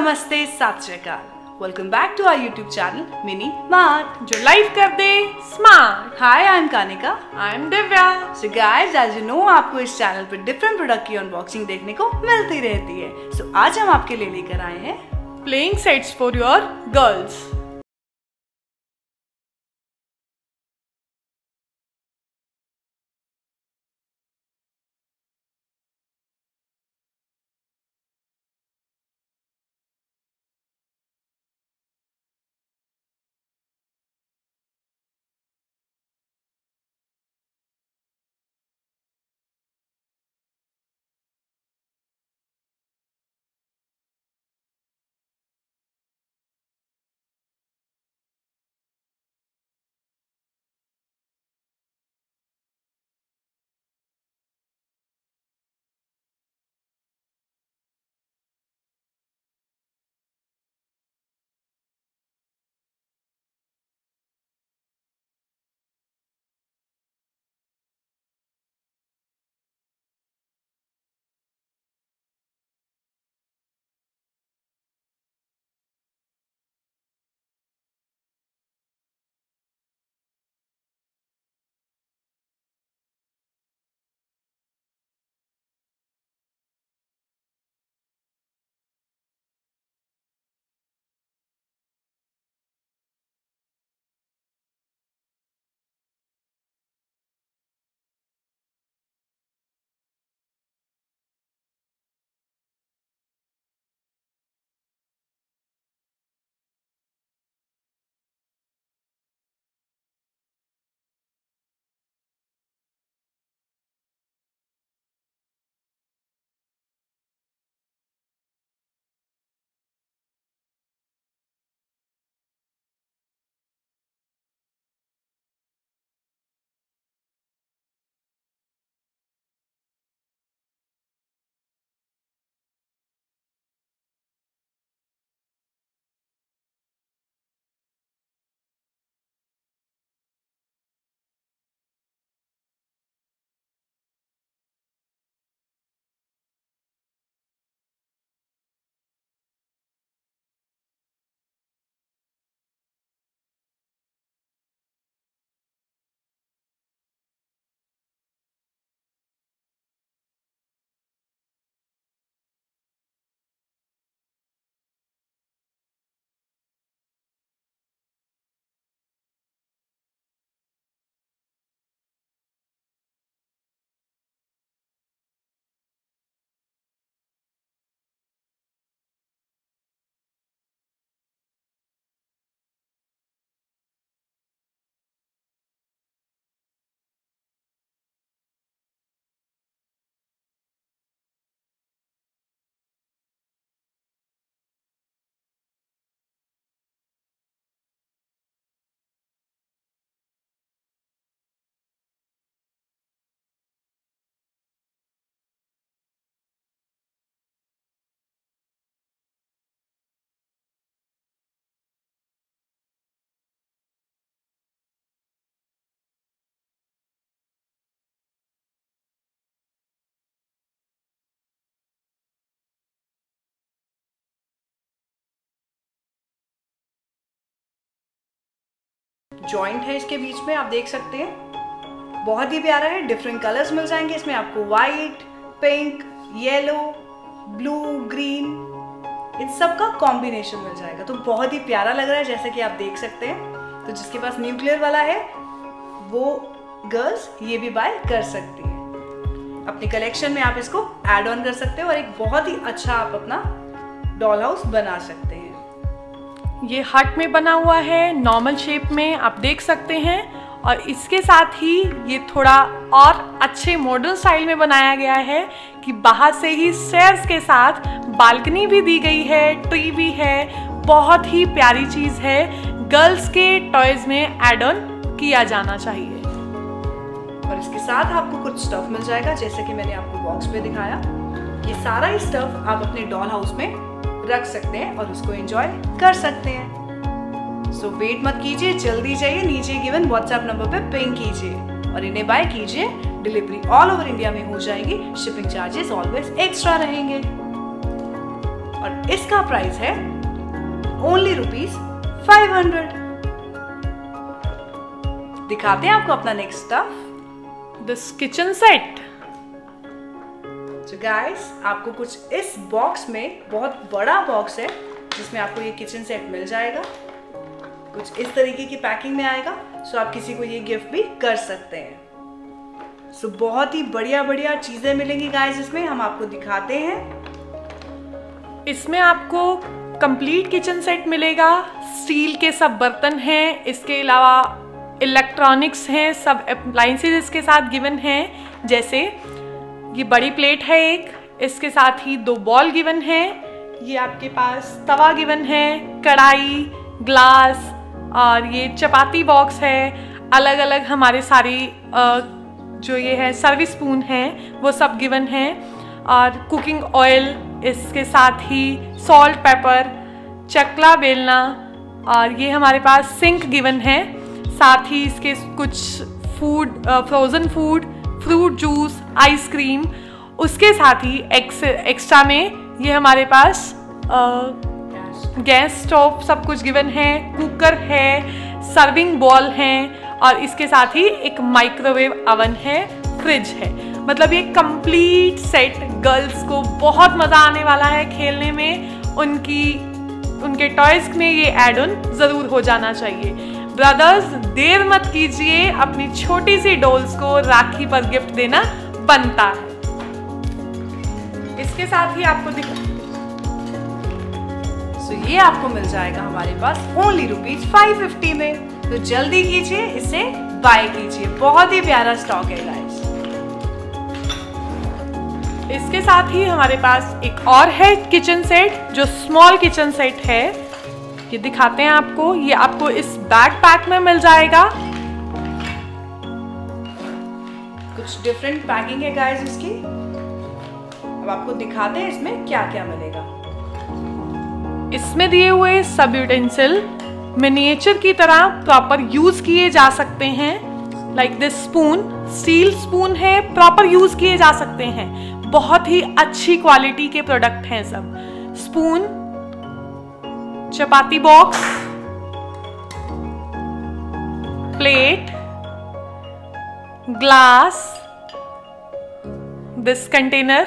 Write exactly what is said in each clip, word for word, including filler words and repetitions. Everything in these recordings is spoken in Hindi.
नमस्ते, सत श्री अकाल। Welcome back to our YouTube channel mini mart, जो लाइफ कर दे smart. Hi, I am Kanika. I am Divya. So guys, as you know, आपको इस चैनल पर डिफरेंट प्रोडक्ट की अनबॉक्सिंग देखने को मिलती रहती है। सो so, आज हम आपके लिए लेकर आए हैं playing sets for your girls. Joint है इसके बीच में, आप देख सकते हैं, बहुत ही प्यारा है। डिफरेंट कलर्स मिल जाएंगे इसमें आपको, white, pink, yellow, blue, green, इन सब का कॉम्बिनेशन मिल जाएगा। तो बहुत ही प्यारा लग रहा है, जैसे कि आप देख सकते हैं। तो जिसके पास न्यूक्लियर वाला है वो गर्ल्स ये भी बाय कर सकती हैं। अपनी कलेक्शन में आप इसको ऐड ऑन कर सकते हो और एक बहुत ही अच्छा आप अपना डॉल हाउस बना सकते हैं। ये हार्ट में बना हुआ है, नॉर्मल शेप में आप देख सकते हैं। और इसके साथ ही ये थोड़ा और अच्छे मॉडर्न स्टाइल में बनाया गया है कि बाहर से ही स्टेयर्स के साथ बालकनी भी दी गई है, ट्री भी है। बहुत ही प्यारी चीज़ है, गर्ल्स के टॉयज में ऐड ऑन किया जाना चाहिए। और इसके साथ आपको कुछ स्टफ मिल जाएगा, जैसे कि मैंने आपको बॉक्स पे दिखाया। ये सारा ही स्टफ आप अपने डॉल हाउस में रख सकते हैं और उसको एंजॉय कर सकते हैं। सो so, वेट मत कीजिए, जल्दी जाइए, नीचे गिवन व्हाट्सएप नंबर पे पिंग कीजिए और इन्हें बाय कीजिए। डिलीवरी ऑल ओवर इंडिया में हो जाएगी, शिपिंग चार्जेस ऑलवेज एक्स्ट्रा रहेंगे। और इसका प्राइस है ओनली रुपीज फाइव हंड्रेड। दिखाते हैं आपको अपना next stuff, this kitchen set. तो गाइस आपको कुछ इस बॉक्स में, बहुत बड़ा बॉक्स है जिसमें आपको ये किचन सेट मिल जाएगा। कुछ इस तरीके की पैकिंग में आएगा, सो आप किसी को ये गिफ्ट भी कर सकते हैं। सो बहुत ही बढ़िया बढ़िया चीजें मिलेंगी गाइस इसमें, हम आपको दिखाते हैं। इसमें आपको कंप्लीट किचन सेट मिलेगा। स्टील के सब बर्तन हैं, इसके अलावा इलेक्ट्रॉनिक्स हैं, सब अप्लायंसेस इसके साथ गिवन हैं। जैसे ये बड़ी प्लेट है एक, इसके साथ ही दो बॉल गिवन है। ये आपके पास तवा गिवन है, कढ़ाई, ग्लास, और ये चपाती बॉक्स है। अलग अलग हमारे सारी जो ये है सर्विस स्पून है वो सब गिवन है। और कुकिंग ऑयल, इसके साथ ही सॉल्ट, पेपर, चकला बेलना, और ये हमारे पास सिंक गिवन है। साथ ही इसके कुछ food, frozen food, fruit juice, ice cream. उसके साथ ही एक्स एक्स्ट्रा में ये हमारे पास आ, गैस स्टोव सब कुछ गिवन है, कुकर है, सर्विंग बॉल है, और इसके साथ ही एक माइक्रोवेव ओवन है, फ्रिज है। मतलब ये कंप्लीट सेट गर्ल्स को बहुत मज़ा आने वाला है खेलने में। उनकी उनके टॉयज में ये एड ऑन ज़रूर हो जाना चाहिए। ब्रदर्स, देर मत कीजिए, अपनी छोटी सी डॉल्स को राखी पर गिफ्ट देना बनता है। इसके साथ ही आपको दिख तो ये आपको मिल जाएगा हमारे पास ओनली रुपीज फाइव फिफ्टी में। तो जल्दी कीजिए, इसे बाय कीजिए, बहुत ही प्यारा स्टॉक है गाइस। इसके साथ ही हमारे पास एक और है किचन सेट, जो स्मॉल किचन सेट है। ये दिखाते हैं आपको। ये आपको इस बैग पैक में मिल जाएगा। कुछ डिफरेंट पैकिंग है गाइस इसकी। अब आपको दिखाते हैं इसमें क्या क्या मिलेगा। इसमें दिए हुए सब यूटेंसिल मिनिएचर की तरह प्रॉपर यूज किए जा सकते हैं। Like this spoon, steel spoon है, प्रॉपर यूज किए जा सकते हैं। बहुत ही अच्छी क्वालिटी के प्रोडक्ट हैं सब। Spoon, chapati box, plate, glass, this container,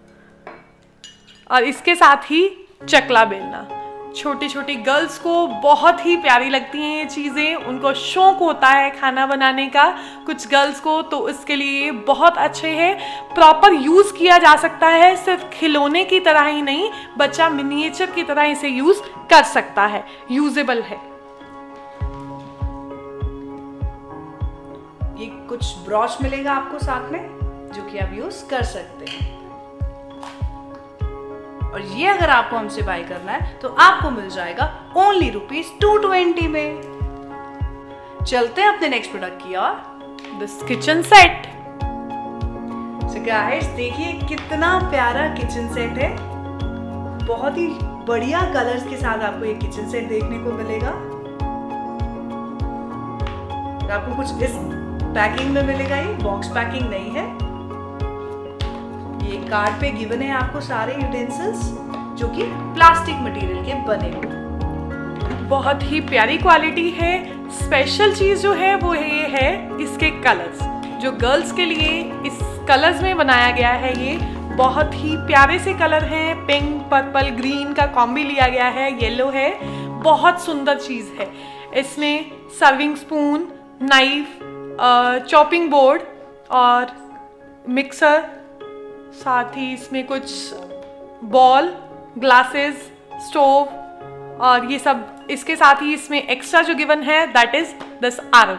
और इसके साथ ही चकला बेलना। छोटी छोटी गर्ल्स को बहुत ही प्यारी लगती हैं ये चीज़ें। उनको शौक होता है खाना बनाने का, कुछ गर्ल्स को, तो इसके लिए बहुत अच्छे हैं। प्रॉपर यूज़ किया जा सकता है, सिर्फ खिलौने की तरह ही नहीं, बच्चा मिनिएचर की तरह इसे यूज़ कर सकता है, यूजेबल है। ये कुछ ब्रॉच मिलेगा आपको साथ में, जो कि आप यूज़ कर सकते हैं। और ये अगर आपको हमसे बाय करना है तो आपको मिल जाएगा ओनली रुपीज टू ट्वेंटी में। चलते हैं अपने नेक्स्ट प्रोडक्ट की ओर, this kitchen set. So guys देखिए कितना प्यारा किचन सेट है। बहुत ही बढ़िया कलर्स के साथ आपको ये किचन सेट देखने को मिलेगा। आपको कुछ इस पैकिंग में मिलेगा, ये बॉक्स पैकिंग नहीं है। ये कार्ड पे गिवन है आपको सारे यूटेंसिल्स, जो कि प्लास्टिक मटेरियल के बने हुए। बहुत ही प्यारी क्वालिटी है। स्पेशल चीज जो है वो ये है इसके कलर्स, जो गर्ल्स के लिए इस कलर्स में बनाया गया है। ये बहुत ही प्यारे से कलर हैं। पिंक, पर्पल, ग्रीन का कॉम्बी लिया गया है, येलो है। बहुत सुंदर चीज है। इसमें serving spoon, knife, chopping board और मिक्सर, साथ ही इसमें कुछ बॉल, ग्लासेस, स्टोव, और ये सब। इसके साथ ही इसमें एक्स्ट्रा जो गिवन है that is this arm.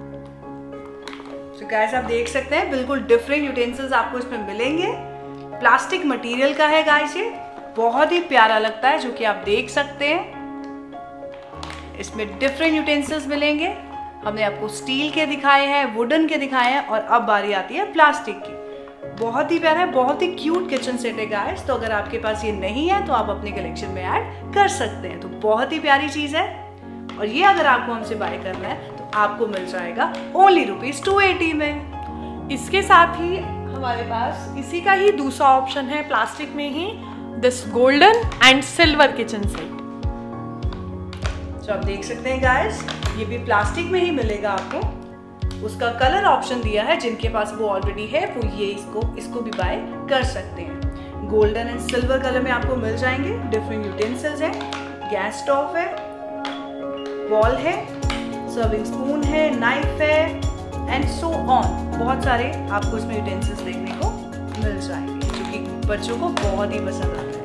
So guys आप देख सकते हैं बिल्कुल डिफरेंट यूटेंसिल्स आपको इसमें मिलेंगे। प्लास्टिक मटेरियल का है गाइस, ये बहुत ही प्यारा लगता है, जो कि आप देख सकते हैं। इसमें डिफरेंट यूटेंसिल्स मिलेंगे। हमने आपको स्टील के दिखाए हैं, वुडन के दिखाए हैं, और अब बारी आती है प्लास्टिक की। बहुत ही प्यारा है, बहुत ही क्यूट किचन सेट है गाइस। तो अगर आपके पास ये नहीं है तो आप अपने कलेक्शन में ऐड कर सकते हैं। तो बहुत ही प्यारी चीज है। और ये अगर आपको हमसे बाय करना है तो आपको मिल जाएगा ओनली रुपीज टू एटी में। इसके साथ ही हमारे पास इसी का ही दूसरा ऑप्शन है, प्लास्टिक में ही this golden and silver kitchen set. तो आप देख सकते हैं गाइस, ये भी प्लास्टिक में ही मिलेगा आपको। उसका कलर ऑप्शन दिया है, जिनके पास वो ऑलरेडी है वो ये इसको इसको भी बाय कर सकते हैं। गोल्डन एंड सिल्वर कलर में आपको मिल जाएंगे। डिफरेंट यूटेंसिल्स हैं, गैस स्टोव है, बॉल है, सर्विंग स्पून है, नाइफ है एंड सो ऑन। बहुत सारे आपको इसमें यूटेंसिल्स देखने को मिल जाएंगे, जो कि बच्चों को बहुत ही पसंद आता है।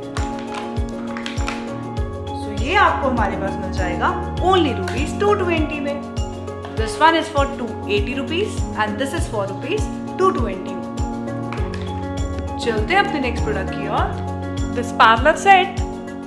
सो ये आपको हमारे पास मिल जाएगा ओनली रुपीज टू ट्वेंटी में। This one is for two eighty rupees and this is for rupees two twenty. चलते हैं अपने नेक्स्ट प्रोडक्ट की ओर, दिस पार्लर सेट।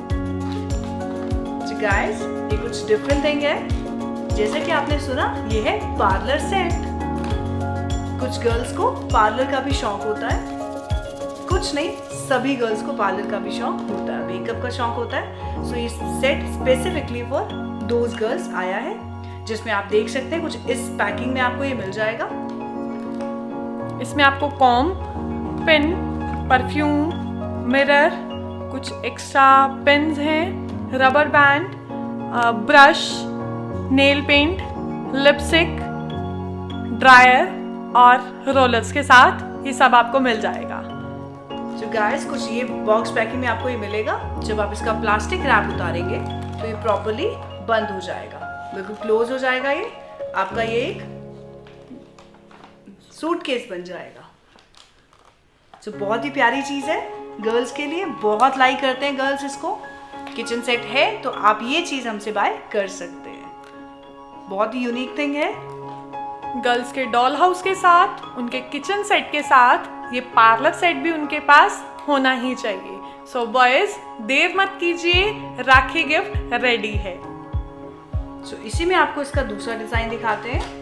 गाइस, ये कुछ डिफरेंट थिंग है। जैसे कि आपने सुना, ये है पार्लर सेट। कुछ गर्ल्स को पार्लर का भी शौक होता है, कुछ नहीं, सभी गर्ल्स को पार्लर का भी शौक होता है, मेकअप का शौक होता है। सो ये set specifically for those girls आया है, जिसमें आप देख सकते हैं कुछ इस पैकिंग में आपको ये मिल जाएगा। इसमें आपको कॉम, पिन, परफ्यूम, मिरर, कुछ एक्स्ट्रा पेन्स हैं, rubber band, brush, nail paint, lipstick, dryer और रोलर्स के साथ ये सब आपको मिल जाएगा। तो गाइस, कुछ ये बॉक्स पैकिंग में आपको ये मिलेगा। जब आप इसका प्लास्टिक रैप उतारेंगे तो ये प्रॉपर्ली बंद हो जाएगा, बिल्कुल क्लोज हो जाएगा। ये आपका ये एक सूटकेस बन जाएगा। तो बहुत ही प्यारी चीज है, गर्ल्स के लिए बहुत लाइक करते हैं गर्ल्स इसको। किचन सेट है तो आप ये चीज हमसे बाय कर सकते हैं। बहुत ही यूनिक थिंग है। गर्ल्स के डॉल हाउस के साथ, उनके किचन सेट के साथ ये पार्लर सेट भी उनके पास होना ही चाहिए। सो बॉयज, देर मत कीजिए, राखी गिफ्ट रेडी है। सो so, इसी में आपको इसका दूसरा डिजाइन दिखाते हैं,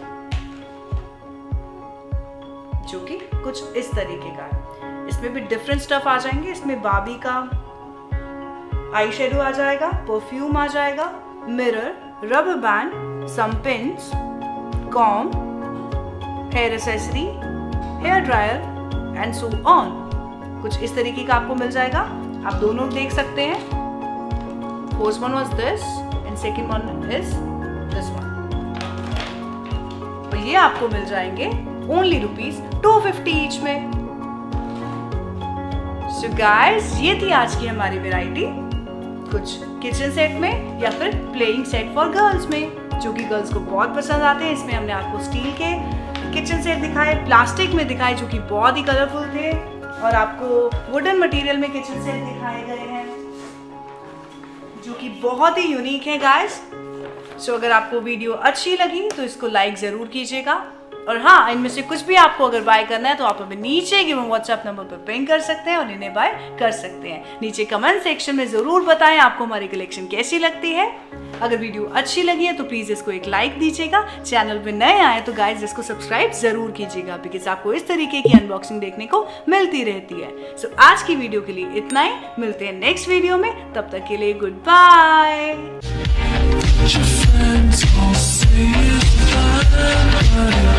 जो कि कुछ इस तरीके का है। इसमें भी डिफरेंट स्टफ आ जाएंगे। इसमें बाबी का आई शेडो आ जाएगा, परफ्यूम आ जाएगा, mirror, rubber band, some pins, comb, hair accessory, hair dryer and so on. कुछ इस तरीके का आपको मिल जाएगा। आप दोनों देख सकते हैं। First one was this and second one is this one. और ये आपको मिल जाएंगे only rupees two fifty each में। सो गाइस, ये थी आज की हमारी वैरायटी, कुछ किचन सेट में या फिर प्लेइंग सेट फॉर गर्ल्स में, जो कि गर्ल्स को बहुत पसंद आते हैं। इसमें हमने आपको स्टील के किचन सेट दिखाए, प्लास्टिक में दिखाए जो कि बहुत ही कलरफुल थे, और आपको वुडन मटेरियल में किचन सेट दिखाए गए हैं जो कि बहुत ही यूनिक है गाइस। सो अगर आपको वीडियो अच्छी लगी तो इसको लाइक जरूर कीजिएगा। और हाँ, इनमें से कुछ भी आपको अगर बाय करना है तो आप हमें नीचे गिवन व्हाट्सएप नंबर पर पिंग कर सकते हैं और इन्हें बाय कर सकते हैं। नीचे कमेंट सेक्शन में जरूर बताएं आपको हमारी कलेक्शन कैसी लगती है। अगर वीडियो अच्छी लगी है तो प्लीज इसको एक लाइक दीजिएगा। चैनल पे नए आए तो गाइस इसको सब्सक्राइब जरूर कीजिएगा, बिकॉज आपको इस तरीके की अनबॉक्सिंग देखने को मिलती रहती है। सो so, आज की वीडियो के लिए इतना ही। मिलते हैं नेक्स्ट वीडियो में, तब तक के लिए गुड बाय।